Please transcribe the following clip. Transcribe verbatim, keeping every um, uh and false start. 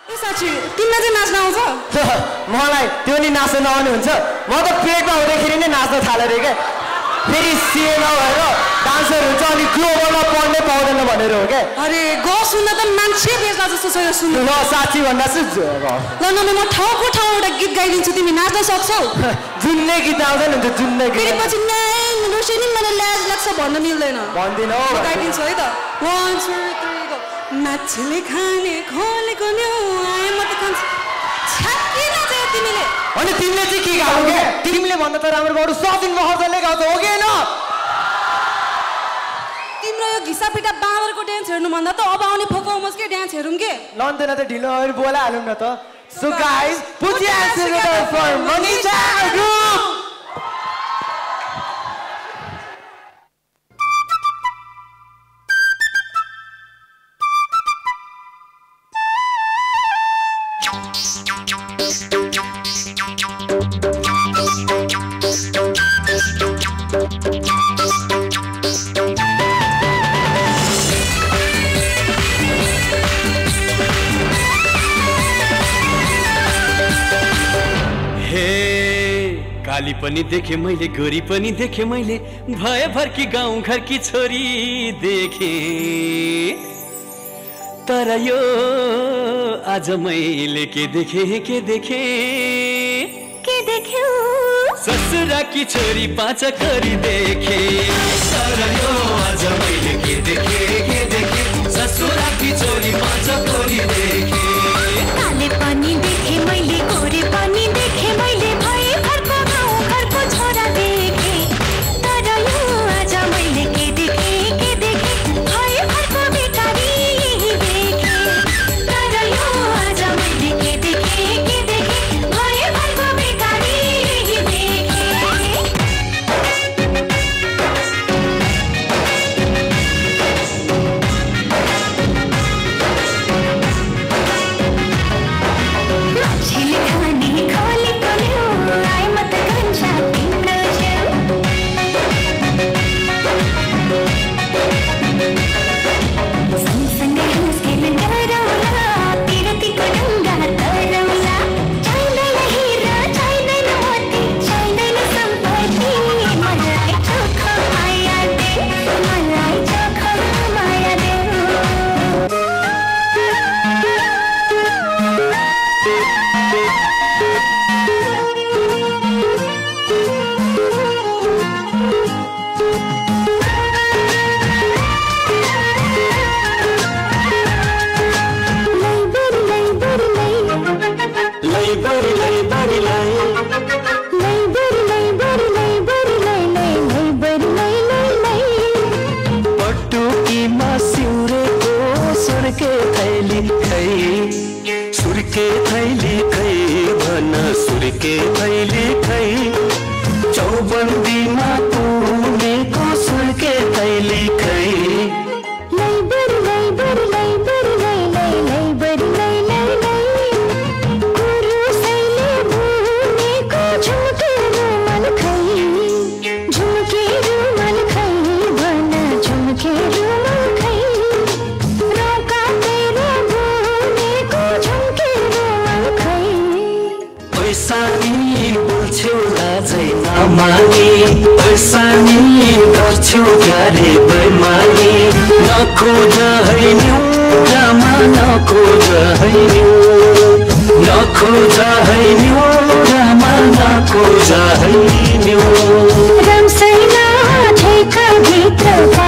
साँच्ची तिमीलाई चाहिँ नाच्न आउँछ मलाई त्यो नि नाच्न नआउने हुन्छ म त पेटमा हुँदाखेरि नै नाच्न थालेँ रे क्या फेरि सिए नभएर डान्सर हुन्छ अनि ग्लोबलमा पढ्नै पाउँदैन भनेर हो क्या अरे ग सुन्न त मान्छे बेच्दा जस्तो छ यो सुन्नु ल साँच्ची भन्दा चाहिँ ल न म ठाउँको ठाउँ एउटा गीत गाइदिन्छु तिमी नाच्न सक्छौ जुन्ने गीत आउँदैन हुन्छ जुन्ने गीत फेरि पछि नै रोशनी मलाई लाज लाग्छ भन्न मिल्दैन भन्दिन हो गाइदिन्छु है त वान टू थ्री गो माछीले खाने खोलेको न्यौ आए म त खान्छु छाकी नाचे तिमीले अनि तिमीले चाहिँ के गाउ के तिमीले भन्दा त राम्रो गाउ सचिन महर्जनले गाउँछ हो कि हैन तिम्रो यो घिसापिटा बाँदरको डान्स हेर्नु भन्दा त अब आउने परफर्मेन्सकै डान्स हेरौँ के लन्देन त ढिलो अरू बोलाइहालौँ न त so guys put your hands together for Manisha group काली पनि देखे मैले गोरी पनि देखे मैले भए भरकी गाउँ घरकी छोरी देखे तर यो आज मैले के देखे के देखे के देख्यौ ससुरा की छोरी पाँच करी देखे तर यो आज मैले के देखे के देखे ससुरा की छोरी पाँच करी देखे काले पनि देखे मैले गोरी पनि देखे मैले भए भरको गाउँ घरको छोरा देखे तर यो आज मैले के देखे के देखे भए भरको बेकारी देखे तर यो आज मैले के देखे के देखे भए भरको बेकारी देखे माछीले खाने खोलेको न्यौ आए म त घन्टा तिम्रो छेउ सँगसँगै हाँसखेल गरौँला पिरतीको ढुङ्गा तरौँला चाहिँदैन हिरा चाहिँदैन मोती चाहिँदैन सम्पत्ति मलाई चोखो माया दे मलाई चोखो माया दे लै बरी लै बरी लै पटुकीमा सिउरेको सुर्के थैली खै सुर्के थैली खै भन सुर्के थैली खै चौबन्दीमा पुनेको सुर्के थैली खै मानी पैसानी गर्छु क्यारे बैमानी नखोज है न्यू रामा नखोज है न्यू नखोज है न्यू रामा नखोज है न्यू रामसैना ठेका भित्र